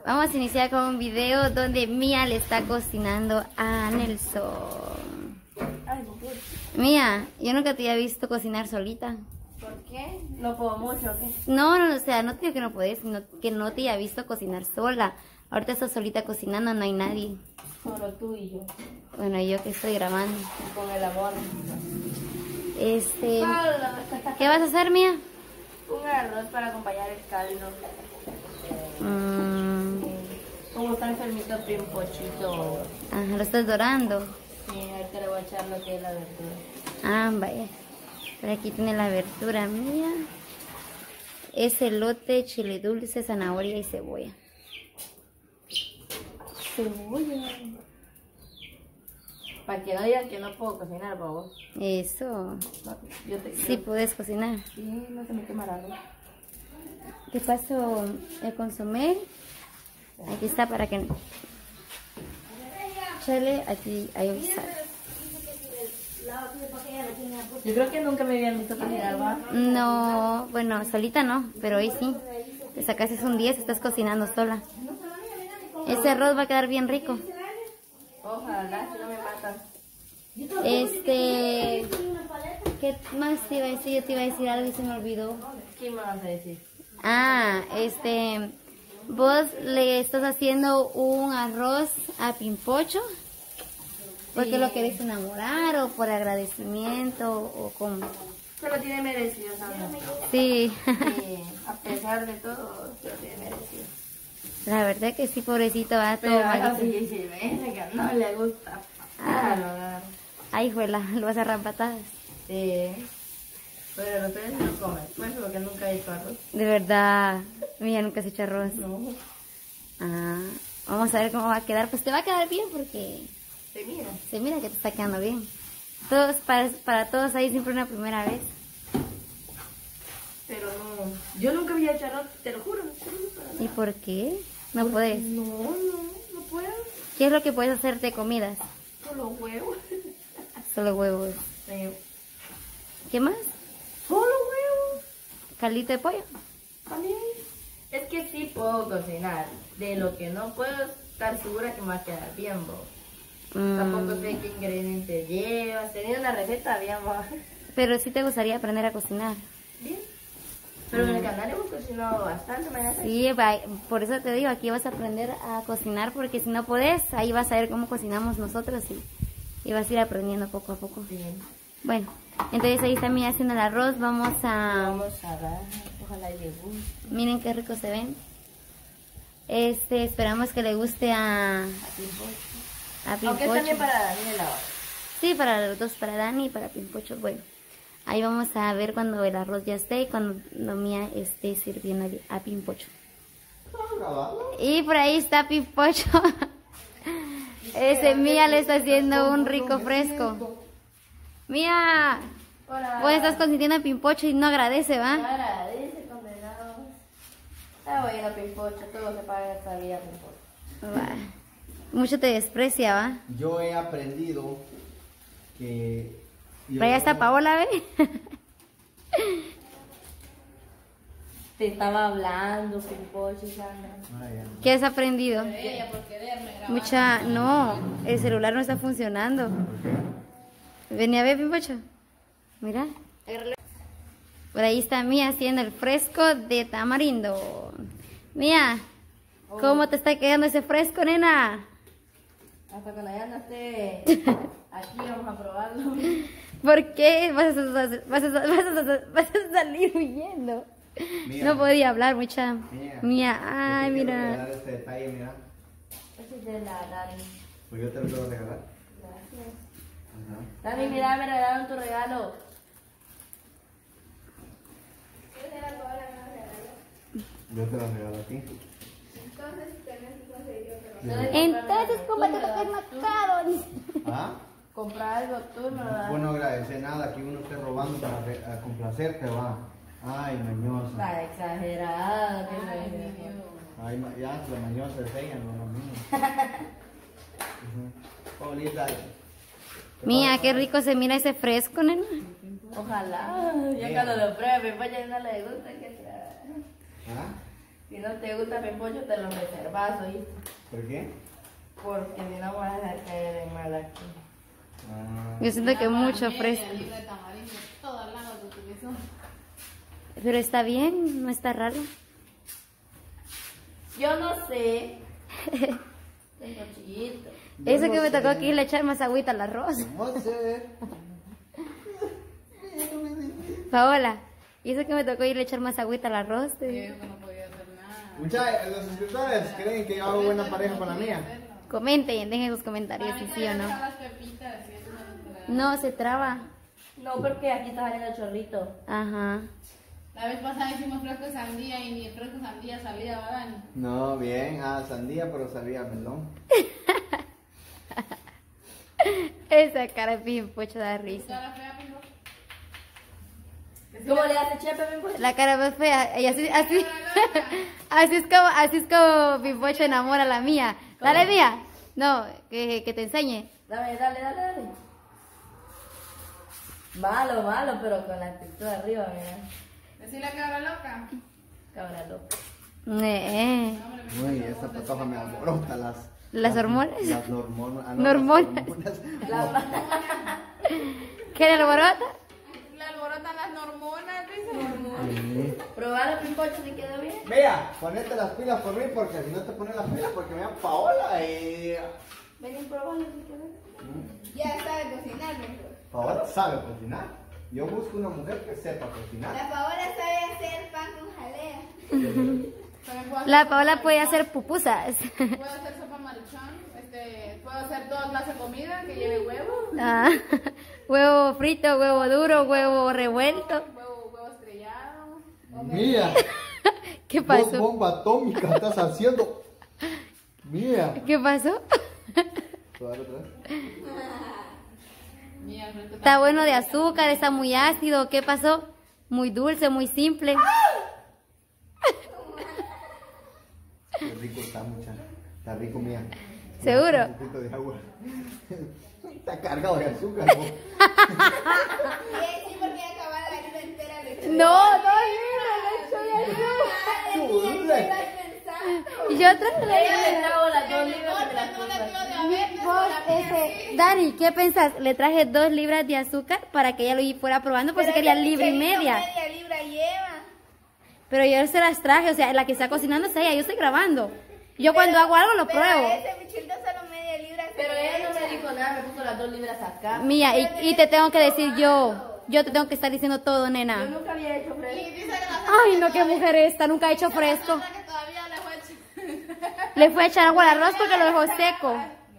Vamos a iniciar con un video donde Mía le está cocinando a Nelson. Mía, yo nunca te había visto cocinar solita. ¿Por qué? ¿No puedo mucho o qué? No, o sea, no te digo que no podés, sino que no te había visto cocinar sola. Ahorita estás solita cocinando, no hay nadie. Solo tú y yo. Bueno, yo que estoy grabando. Con el amor. ¿Qué vas a hacer, Mía? Un arroz para acompañar el caldo. Como está enfermito, bien pochito. Ajá, lo estás dorando. Sí, ahorita le voy a echar lo que es la verdura. Ah, vaya. Por aquí tiene la verdura mía. Es elote, chile dulce, zanahoria y cebolla. Cebolla. Para que no digan que no puedo cocinar, por favor. Eso. Sí, puedes cocinar. Sí, no se me quema la luz. Te paso el consomé. Aquí está para que... Chale, aquí hay un sal. Yo creo que nunca me habían visto cocinar, ¿va? No, bueno, solita no, pero hoy sí. Te sacaste un 10, estás cocinando sola. Ese arroz va a quedar bien rico. Ojalá, si no me matan. ¿Qué más te iba a decir? Yo te iba a decir algo y se me olvidó. ¿Qué me vas a decir? Ah, vos le estás haciendo un arroz a Pimpocho. ¿Porque lo querés enamorar o por agradecimiento o cómo? Se lo tiene merecido, ¿sabes? Sí. Sí, a pesar de todo, se lo tiene merecido. La verdad que sí, pobrecito, va todo Pero malito. sí, sí, ven, que no le gusta. Ay, juela, lo vas a agarrar patadas. Sí. Pero los ustedes no comen, pues porque nunca he hecho arroz. De verdad, mira, nunca has hecho arroz. No. Ah, vamos a ver cómo va a quedar. Pues te va a quedar bien porque Se mira. se mira que te está quedando bien. Todos, para todos hay siempre una primera vez. Pero no, yo nunca había hecho arroz, te lo juro. ¿Y por qué? No puedes. No puedo. ¿Qué es lo que puedes hacer de comidas? Solo huevos. Solo huevos. Sí. ¿Qué más? Solo huevos. ¿Caldito de pollo? También. Es que sí puedo cocinar. De lo que no puedo estar segura que me va a quedar bien, bo. Tampoco sé qué ingredientes lleva. Tenía una receta bien, bo. Pero sí te gustaría aprender a cocinar. Bien. Pero en el canal hemos cocinado bastante, mañana. Sí, por eso te digo, aquí vas a aprender a cocinar, porque si no podés, ahí vas a ver cómo cocinamos nosotros y vas a ir aprendiendo poco a poco. Bien. Bueno, entonces ahí está Mía haciendo el arroz, vamos a dar, ojalá le guste. miren qué rico se ven. Esperamos que le guste a Aunque Pimpocho. también para Daniela. Sí, para los dos, para Dani y para Pimpocho. Bueno, ahí vamos a ver cuando el arroz ya esté y cuando Mía esté sirviendo a Pimpocho. Y por ahí está Pimpocho. Mía le está haciendo un rico fresco. Mía, Hola. vos estás consintiendo a Pimpocho y no agradece, ¿va? Agradece, condenado. Ah, bueno, Pimpocho, todo se paga esta vida, Pimpocho. Va. Mucho te desprecia, ¿va? Yo he aprendido que... Pero allá está Paola, ¿ve? Te estaba hablando, Pimpocho, Sandra. ¿Qué has aprendido? Mucha... No, el celular no está funcionando. Venía a ver, Pimpocho. Mira. Por ahí está Mía haciendo el fresco de tamarindo. Mía, ¿cómo te está quedando ese fresco, nena? Hasta cuando ya no esté aquí vamos a probarlo. ¿Por qué vas a salir huyendo? Mía. No podía hablar, mucha. Mía. Mía, ay, Yo te quiero mira. regalar este detalle, mira. Ese es de la Dani. Pues yo te lo puedo regalar. Gracias. Ajá. Dani, mira, me regalaron tu regalo. Yo te lo regalo a ti. Entonces, cómprate lo que es más caro. ¿Ah? Comprar algo tú, no da. Pues no agradecer nada que uno esté robando para complacerte, va. Ay, mañosa. Está exagerado. Ay, ya, la mañosa es ella, no lo mismo. Paulita. Mía, qué rico se mira ese fresco, nena. Ojalá. Ya cuando lo pruebe, pues ya no le gusta que sea. ¿Ah? Si no te gusta pimpocho, te lo reservas, ¿oíste? ¿Por qué? Porque si no vas a dejar caer de mal aquí. Yo siento que mucho fresco. Pero está bien, no está raro. Yo no sé. Tengo chiquito. Eso no que me sé. tocó aquí le echar más agüita al arroz. No sé. Paola, y eso que me tocó irle echar más agüita al arroz. te digo. Muchachos, los suscriptores creen que yo hago buena pareja para la mía. Comenten, dejen sus comentarios si sí o no. No, se traba. No, porque aquí está saliendo chorrito. Ajá. La vez pasada hicimos fresco de sandía y ni el fresco de sandía salía, ¿verdad, Dani? No, bien, sandía, pero sabía melón. Esa cara de pimpocho da risa. Cara fea, pijo. ¿Cómo le hace Chepe, pimpocho? La cara más fea. Y así así es como pimpocho enamora a la mía. Dale, mía. No, que te enseñe. Dale. Malo, pero con la actitud arriba, mira. Decirle a cabra loca. Cabra loca. Uy, esa patoja me alborota ¿Las hormonas? Las hormonas. Hormonas. ¿Qué le alborota? Le alborotan las hormonas, dice. Probalo, pimpocho, si quedó bien. Vea, ponete las pilas por mí, porque si no te pones las pilas, porque me llama Paola y... Ven y probalo, si quedó bien. Ya sabe cocinar, mejor. Paola sabe cocinar. Yo busco una mujer que sepa cocinar. Paola sabe hacer pan con jalea. La Paola puede hacer pupusas. Puedo hacer sopa maruchan. Puedo hacer toda clase de comida que lleve huevo. Ah, huevo frito, huevo duro, huevo revuelto. Huevo estrellado. Mía, ¿Qué vos pasó? bomba atómica estás haciendo. Mía. ¿Qué pasó? ¿Probar otra vez? Mira, el fresco Está bueno de azúcar, está muy ácido. ¿Qué pasó? Muy dulce, muy simple. Qué rico está, muchacha. Está rico, mía. ¿Seguro? Un poquito de agua. Está cargado de azúcar, vos. Sí, porque acabar la vida entera le No, Chule. y yo traje Le trago las 2 libras de las cosas. Dani, ¿qué pensás? Le traje 2 libras de azúcar para que ella lo fuera probando, pues quería libra y media. media libra lleva. Pero yo se las traje, o sea, la que está cocinando es ella, yo estoy grabando. Yo cuando hago algo lo pruebo. Ese bichito solo media libra. Pero ella no me dijo nada, me puso las 2 libras acá. Mía, y te tengo que decir yo te tengo que estar diciendo todo, Yo nena. nunca había hecho fresco. Y dice que la Ay, no, qué mujer esta, nunca ha hecho fresco. semana que todavía le fue hecho. Le fue a echar agua al arroz porque lo dejó seco.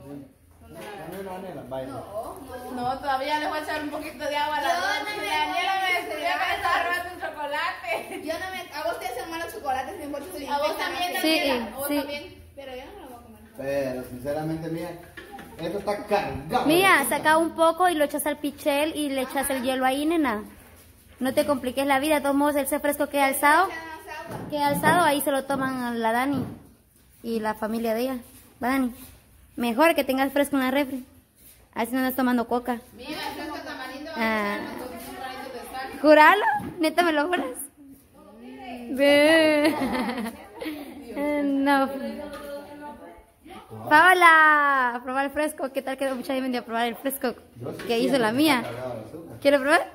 Vaya. No, todavía le voy a echar un poquito de agua a la noche. Daniela me decía que estaba robando un chocolate. Yo no me... A vos te hacen mal los chocolates, mi mucho. A vos también, Sí, Daniela. A vos sí. también. Pero yo no me lo voy a comer. Pero sinceramente, mía, esto está cargado. Mía, saca un poco y lo echas al pichel y le echas el hielo ahí, nena. No te compliques la vida, de todos modos ese fresco queda alzado, ahí se lo toman a la Dani y la familia de ella. Va, Dani, mejor que tengas fresco en la refri. Así no andas tomando coca. Mira, fresco tamarindo. Ah. Entonces un granito de sal. ¿Juralo? ¿Neta me lo juras? Ve. No. Paola, a probar el fresco. ¿Qué tal quedó? Mucha gente a probar el fresco que hizo la mía. ¿Quiero probar?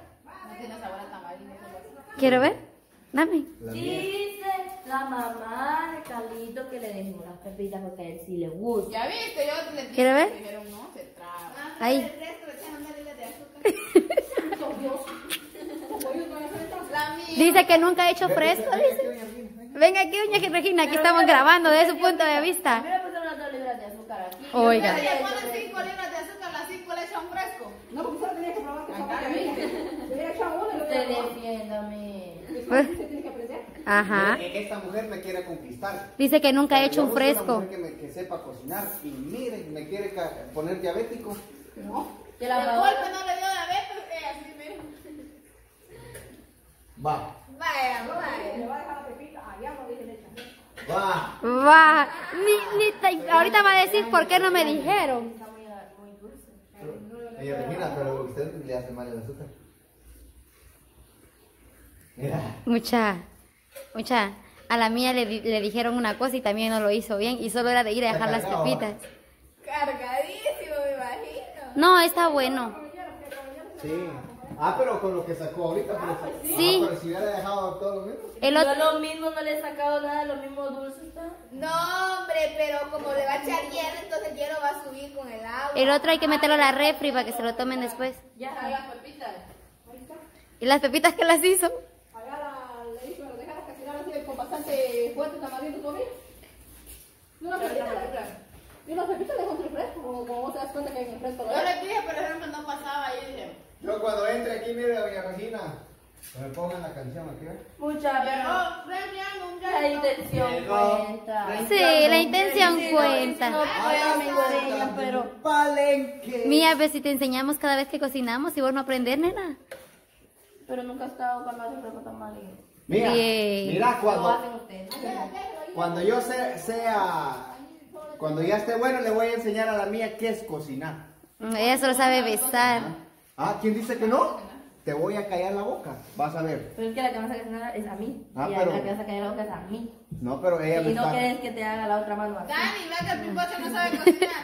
¿Quiero ver? Dame. Dice la mamá de Carlito que le dejemos las pepitas porque a él sí le gusta. Ya viste, yo le dije. ¿Quiero ver? Dijeron, no, se traba. Ahí. La mía. Dice que nunca ha hecho fresco, dice. Venga aquí, doña Regina, aquí estamos grabando de su punto de A vista. mí me pusieron las 2 libras de azúcar aquí. Oiga. Si le ponen 5 libras de azúcar, las 5 le echan fresco. No, porque solo tenía que probar que Usted defiéndame. Pues, ajá. Esta mujer me quiere conquistar. Dice que nunca ha hecho un Yo busco una fresco. mujer que sepa cocinar y miren, me quiere poner diabético. Que la El mamá. golpe no le dio diabetes, así miren. Va, Vaya. va. Va. Ahorita va a decir por qué no me dijeron. Está muy dulce. Ella Regina, pero usted le hace mal el azúcar. Mira. Mucha. A la mía le dijeron una cosa y también no lo hizo bien. Y solo era de ir a dejar las pepitas. Cargadísimo, me imagino. No, está bueno. Sí. Pero con lo que sacó ahorita, pero, Sí. Pero si hubiera dejado todo lo mismo. El otro, Yo lo mismo no le he sacado nada, lo mismo dulce está. No, hombre, pero como le va a echar hielo, entonces el hielo va a subir con el agua. el otro hay que meterlo a la refri para que se lo tomen después. Ya. Las pepitas. ¿Y las pepitas que las hizo? Le hizo dejar cocinar así con bastante fuerte tamarindo todavía. Y una pepita le dejó en refresco, como vos te das cuenta que hay en el refresco. Yo le dije, pero ejemplo no pasaba, yo dije. Yo cuando entre aquí, mire, doña Regina, que me pongan la canción aquí, ¿eh? Mucha, pero la intención cuenta. Sí, la intención cuenta. No puedo, amigo de ella, pero... Palenque. Mía, pues si te enseñamos cada vez que cocinamos y vos no aprender, nena. Pero nunca he estado cuando hacen refresco tan mal. Mira, Bien. mira Lo cuando hacen ustedes. yo cuando ya esté bueno, le voy a enseñar a la mía qué es cocinar. Ella solo sabe besar. ¿Quién dice que no? Te voy a callar la boca, vas a ver. Pero es que la que me vas a cocinar es a mí. Y pero- la que vas a callar la boca es a mí. No, pero ella me Y no está... quieres que te haga la otra mano así. Dani, vea que el pimpocho no sabe cocinar.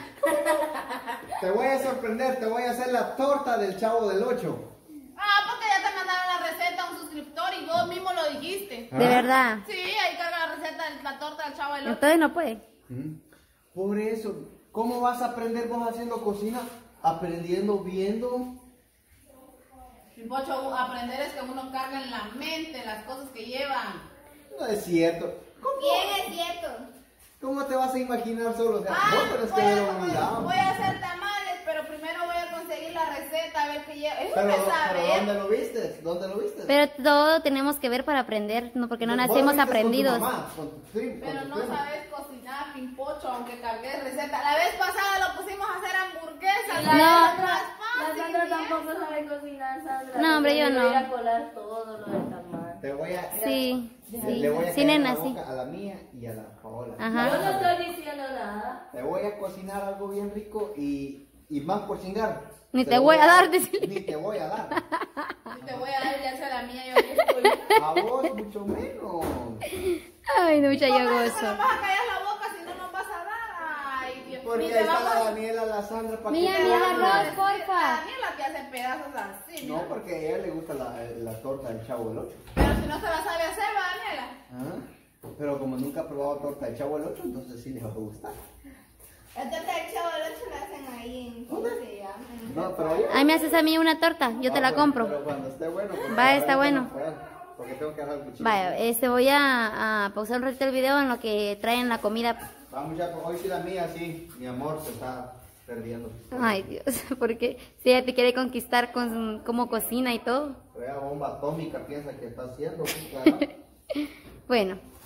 Te voy a sorprender, te voy a hacer la torta del Chavo del 8. Porque ya te mandaron la receta a un suscriptor y vos mismo lo dijiste. De verdad. Sí, ahí carga la receta de la torta del chavo del otro. Entonces no puede. Por eso, ¿cómo vas a aprender vos haciendo cocina? Aprendiendo, viendo. Pimpocho, aprender es que uno carga en la mente las cosas que llevan. No es cierto. Bien, es cierto. ¿Cómo te vas a imaginar solo? O sea, vos tenés que ver a un lado. voy a hacer tamales, pero primero voy a conseguir la receta, a ver qué lleva. Eso Pero, me pero sabe. ¿dónde lo viste? ¿Dónde lo viste? Pero todo tenemos que ver para aprender, no porque no Vos nacemos lo viste aprendidos. Con tu mamá, con tu primo, Pero con tu no primo. sabes cocinar, Pimpocho, aunque cargué receta. La vez pasada lo pusimos a hacer hamburguesas. No. La La Sandra tampoco sabe cocinar, Sandra. No, hombre, yo Porque no. le voy a colar todo lo del tamal. Te voy a... Sí, Le voy a sí, callar nena, la sí. boca a la mía y a la Paola. Ajá. Yo no estoy diciendo nada. Te voy a cocinar algo bien rico y más por chingar. Ni te voy a dar, Ni decirle. te voy a dar. Y te voy a dar ya sea la mía, yo estoy. A vos mucho menos. Ay, no, mucha yo ¿Cómo es que gozo. nos vas a callar la boca si no nos vas a dar? Ay, Dios. Porque Ni ahí te está vamos la a- Daniela, la Sandra, para Mira, que... mira el Vamos a arroz, decir, porfa. Daniela que hace pedazos así. No, mira. porque a ella le gusta la torta del Chavo del 8. Pero si no se la sabe hacer, va, Daniela. Pero como nunca ha probado torta del Chavo del 8, entonces sí les va a gustar. La torta del chavo del 8 la hacen ahí en... ¿Cómo se llama? No, pero ella... Ay, me haces a mí una torta, yo te la Pero compro. cuando esté bueno... porque Va, ahora está no bueno. puedo, Porque tengo que agarrar el cuchillo. Vaya, voy a pausar un ratito el video en lo que traen la comida. Vamos ya, hoy sí la mía, sí. Mi amor se está perdiendo. Ay, Dios, porque si ella te quiere conquistar con cómo cocina y todo. Pero ella bomba atómica piensa que está haciendo. Claro. Bueno,